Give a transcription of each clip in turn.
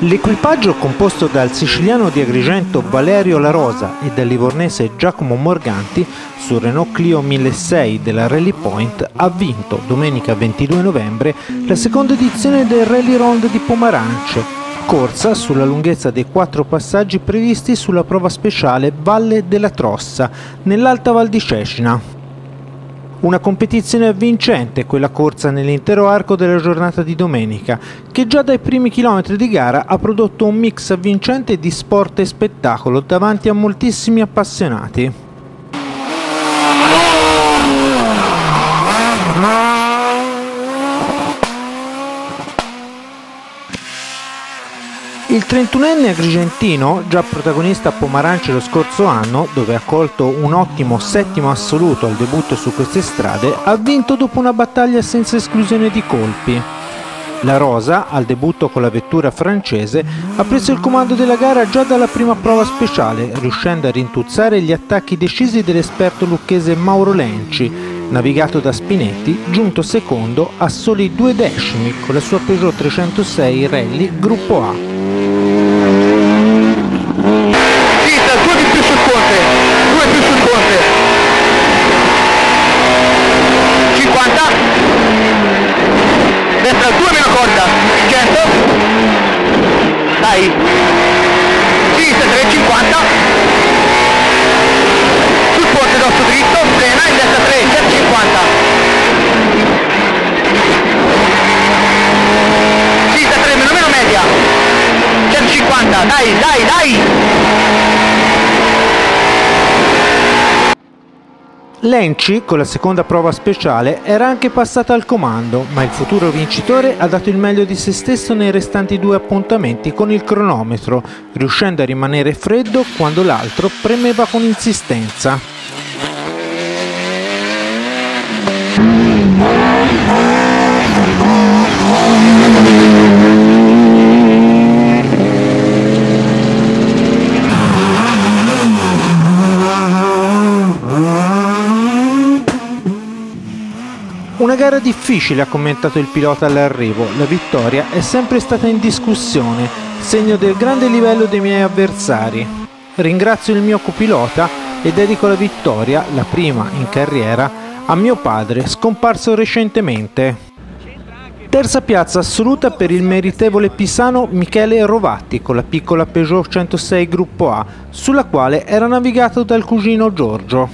L'equipaggio, composto dal siciliano di Agrigento Valerio La Rosa e dal livornese Giacomo Morganti, sul Renault Clio 1600 della Rally Point, ha vinto domenica 22 novembre la seconda edizione del Rally Round di Pomarance, corsa sulla lunghezza dei 4 passaggi previsti sulla prova speciale Valle della Trossa, nell'Alta Val di Cecina. Una competizione avvincente, quella corsa nell'intero arco della giornata di domenica, che già dai primi chilometri di gara ha prodotto un mix avvincente di sport e spettacolo davanti a moltissimi appassionati. Il 31enne agrigentino, già protagonista a Pomarance lo scorso anno, dove ha colto un ottimo 7° assoluto al debutto su queste strade, ha vinto dopo una battaglia senza esclusione di colpi. La Rosa, al debutto con la vettura francese, ha preso il comando della gara già dalla prima prova speciale, riuscendo a rintuzzare gli attacchi decisi dell'esperto lucchese Mauro Lenci, navigato da Spinetti, giunto secondo a soli 2 decimi con la sua Peugeot 306 Rally Gruppo A. Destra 2 meno corta, 100, dai, sinistra 350, sul ponte d'osso dritto, frena, in destra 3, 150, sinistra 3 meno media, 150, dai! Lenci, con la seconda prova speciale, era anche passato al comando, ma il futuro vincitore ha dato il meglio di se stesso nei restanti 2 appuntamenti con il cronometro, riuscendo a rimanere freddo quando l'altro premeva con insistenza. Una gara difficile, ha commentato il pilota all'arrivo. La vittoria è sempre stata in discussione, segno del grande livello dei miei avversari. Ringrazio il mio copilota e dedico la vittoria, la prima in carriera, a mio padre, scomparso recentemente. Terza piazza assoluta per il meritevole pisano Michele Rovatti con la piccola Peugeot 106 Gruppo A, sulla quale era navigato dal cugino Giorgio.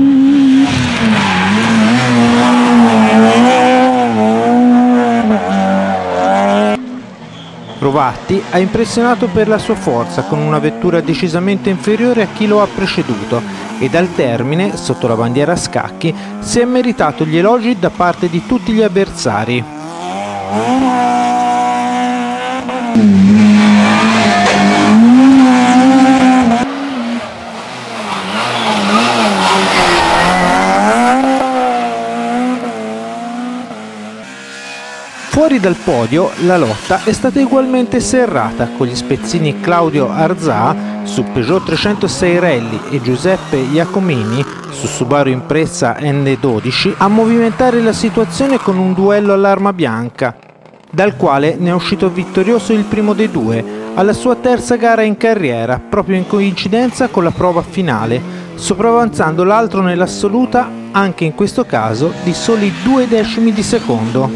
Rovatti ha impressionato per la sua forza con una vettura decisamente inferiore a chi lo ha preceduto ed al termine, sotto la bandiera a scacchi, si è meritato gli elogi da parte di tutti gli avversari. Fuori dal podio la lotta è stata ugualmente serrata, con gli spezzini Claudio Arzà su Peugeot 306 Rally e Giuseppe Iacomini su Subaru Impreza N12 a movimentare la situazione con un duello all'arma bianca, dal quale ne è uscito vittorioso il primo dei due, alla sua terza gara in carriera, proprio in coincidenza con la prova finale, sopravanzando l'altro nell'assoluta, anche in questo caso, di soli 2 decimi di secondo.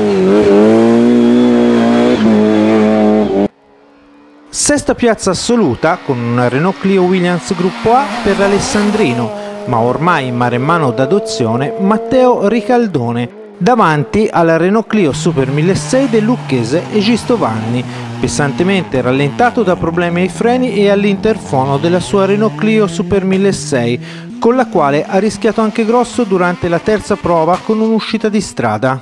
Sesta piazza assoluta con una Renault Clio Williams Gruppo A per l'alessandrino, ma ormai maremmano d'adozione, Matteo Ricaldone, davanti alla Renault Clio Super 1600 del lucchese Egisto Vanni, pesantemente rallentato da problemi ai freni e all'interfono della sua Renault Clio Super 1600, con la quale ha rischiato anche grosso durante la terza prova con un'uscita di strada.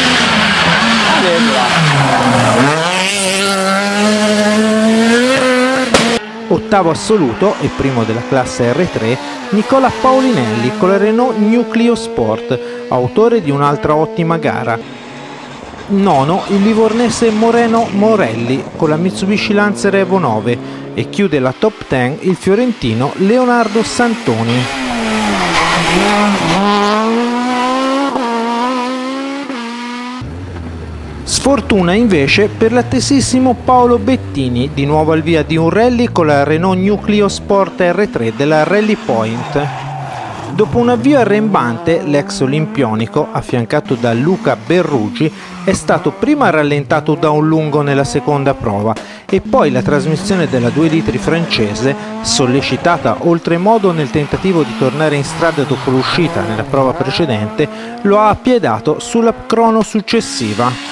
Ottavo assoluto e primo della classe R3 Nicola Paulinelli con la Renault New Clio Sport, autore di un'altra ottima gara. Nono il livornese Moreno Morelli con la Mitsubishi Lancer Evo 9 e chiude la top 10 il fiorentino Leonardo Santoni. Fortuna invece per l'attesissimo Paolo Bettini, di nuovo al via di un rally con la Renault Nucleo Sport R3 della Rally Point. Dopo un avvio arrembante, l'ex olimpionico, affiancato da Luca Berrugi, è stato prima rallentato da un lungo nella seconda prova e poi la trasmissione della 2 litri francese, sollecitata oltremodo nel tentativo di tornare in strada dopo l'uscita nella prova precedente, lo ha appiedato sulla crono successiva.